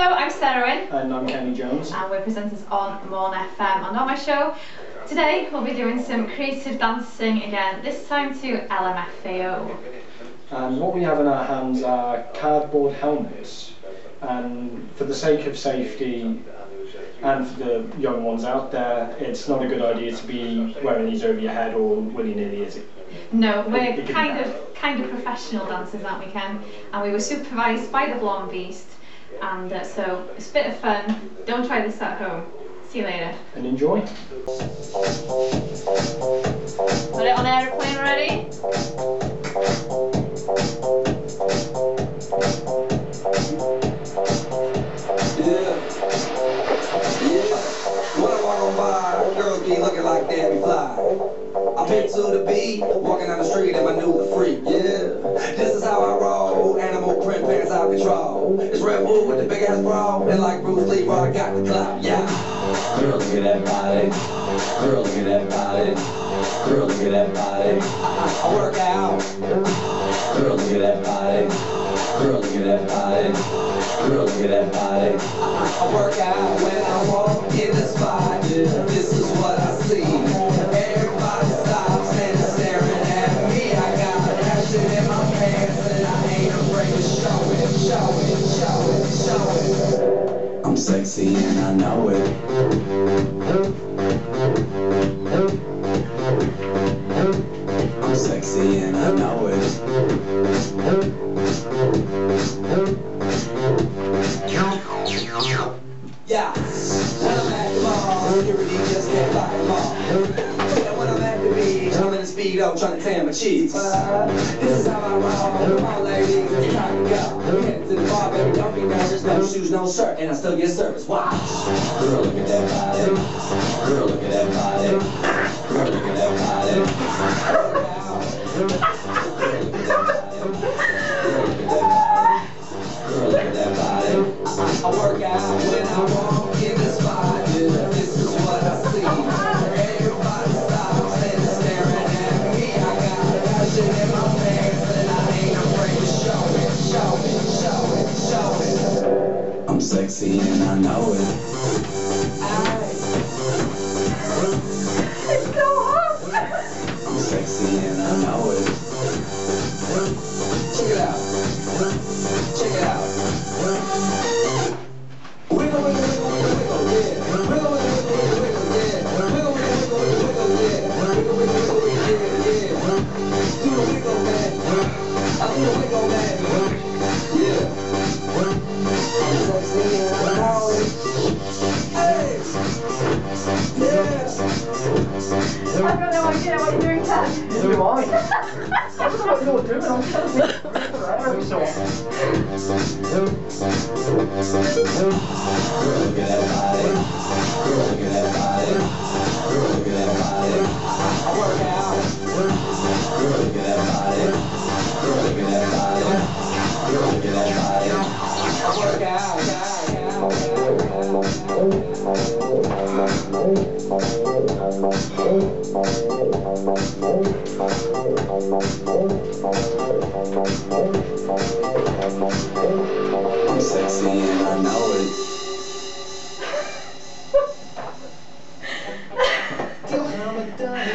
Hello, I'm Sarah Wynn. And I'm Kenny Jones. And we're presenters on MonFM. And on my show today we'll be doing some creative dancing again, this time to LMFAO. And what we have in our hands are cardboard helmets. And for the sake of safety and for the young ones out there, it's not a good idea to be wearing these over your head or willy-nilly, is it? No, we're kind of professional dancers, aren't we, Ken? And we were supervised by the Blonde Beast. And so it's a bit of fun. Don't try this at home. See you later. And enjoy. Put it on airplane ready? When I walk on by, girls be looking like Debbie Fly. I'm into the beat, walking down the street in my new freak, yeah. This is how I roll, animal print pants out control. It's Red Bull with the big ass bra, and like Bruce Lee, bro, I got the clout, yeah. Girl, look at that body. Girl, look at that body. Girl, look at that body. I work out. Girl, look at that body. Girl, look at that body. Girl, look at that body. I work out when I walk in the spot. This is what I see. Everybody stops and is staring at me. I got passion in my pants and I ain't afraid to show it, show it, show it, show it. I'm sexy and I know it. I'm sexy and I know it. Yeah, when I'm at the mall, security just can't lock them all. And when I'm at the beach, I'm in a speedo trying to tan my cheeks. This is how I roll. Come on, ladies, it's time to go. We headed to the bar, baby, don't be nervous. No shoes, no shirt, and I still get service. Watch. Girl, look at that body. Girl, look at that body. Girl, look at that body. Girl, look at that body. Girl, look at that body. I work out when I walk in the spot. This is what I see. Everybody stops and is staring at me. I got passion in my pants and I ain't afraid to show it, show it, show it, show it. I'm sexy and I know it. It's so hot! I'm sexy and I know it. Check it out. Check it out. Wiggle, wiggle, wiggle, wiggle, yeah. Wiggle, wiggle, wiggle, wiggle, yeah. Wiggle, wiggle, wiggle, wiggle, yeah. Wiggle, wiggle, wiggle, yeah, yeah. Do the wiggle, man. I do the wiggle, man. Yeah. I'm sexy and I know it. Hey. Yeah. I've got no idea what you're doing, Ken. Neither do I. I don't know what you're doing. I'm just telling you.